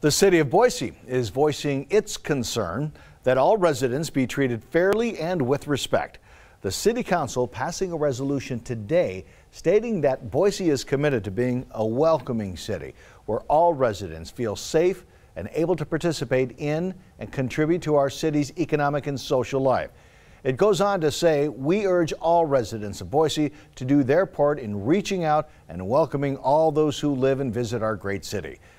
The city of Boise is voicing its concern that all residents be treated fairly and with respect. The city council passing a resolution today stating that Boise is committed to being a welcoming city where all residents feel safe and able to participate in and contribute to our city's economic and social life. It goes on to say, we urge all residents of Boise to do their part in reaching out and welcoming all those who live and visit our great city.